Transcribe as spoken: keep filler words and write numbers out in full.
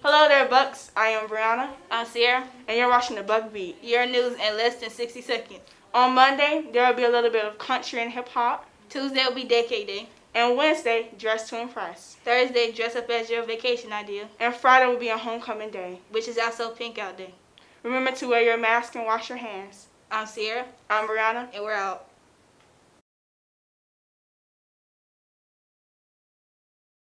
Hello there, Bucks. I am Brianna. I'm Sierra. And you're watching the Buck Beat. Your news in less than sixty seconds. On Monday, there will be a little bit of country and hip-hop. Tuesday will be Decade Day. And Wednesday, dress to impress. Thursday, dress up as your vacation idea. And Friday will be a homecoming day, which is also Pink Out Day. Remember to wear your mask and wash your hands. I'm Sierra. I'm Brianna. And we're out.